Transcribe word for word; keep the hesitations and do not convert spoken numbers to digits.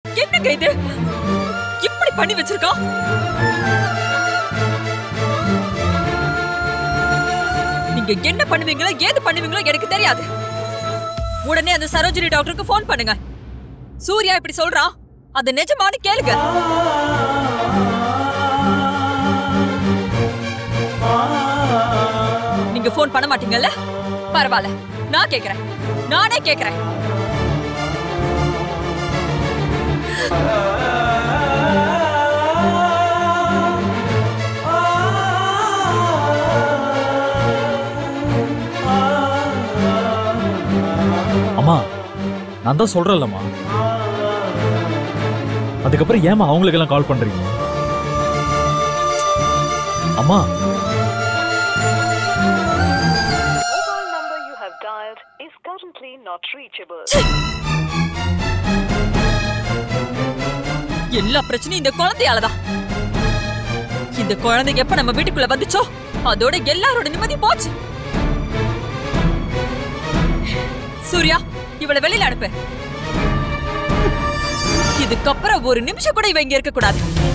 என்னங்க இது இப்படி பண்ணி வச்சிருக்கா? நீங்க என்ன பண்ணுவீங்களோ ஏது பண்ணுவீங்களோ எனக்கு தெரியாது. உடனே அந்த சரோஜினி டாக்டருக்கு போன் பண்ணுங்க. சூர்யா இப்படி சொல்றான், அது நிஜமானு கேளுங்க. நீங்க போன் பண்ண மாட்டீங்கல்ல? பரவாயில்ல, நான் கேக்குறேன், நானே கேக்குறேன். அம்மா, நான் தான் சொல்றேன்லம்மா. அதுக்கப்புறம் ஏமா அவங்களுக்கு எல்லாம் கால் பண்றீங்க? அம்மா, எல்லா பிரச்சனையும் இந்த குழந்தையாலதான். இந்த குழந்தைங்க எப்ப நம்ம வீட்டுக்குள்ள வந்துச்சோ அதோட எல்லாரோட நிம்மதி போச்சு. சூர்யா, இவளை வெளியில அனுப்பு. இதுக்கப்புறம் ஒரு நிமிஷம் கூட இவ இங்க இருக்க கூடாது.